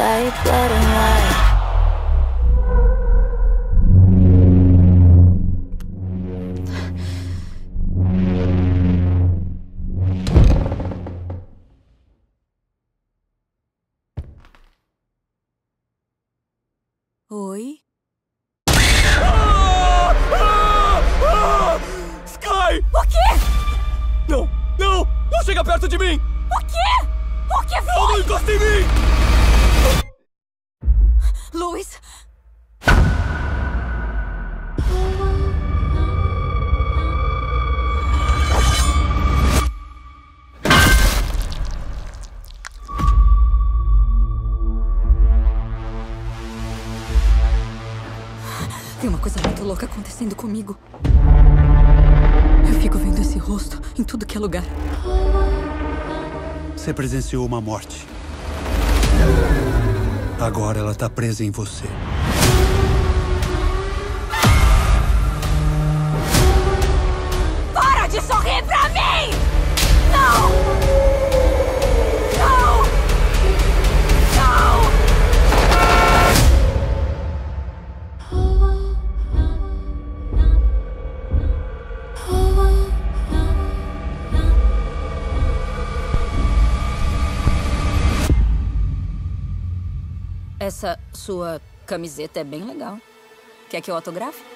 like blood and white. Oi? Sky! O quê? Não! Não! Não chega perto de mim! O quê? O que foi? Não encosta em mim! Louis? Tem uma coisa muito louca acontecendo comigo. Eu fico vendo esse rosto em tudo que é lugar. Você presenciou uma morte. Agora ela tá presa em você. Para de sorrir pra mim! Não! Não! Não! Essa sua camiseta é bem legal. Quer que eu autografe?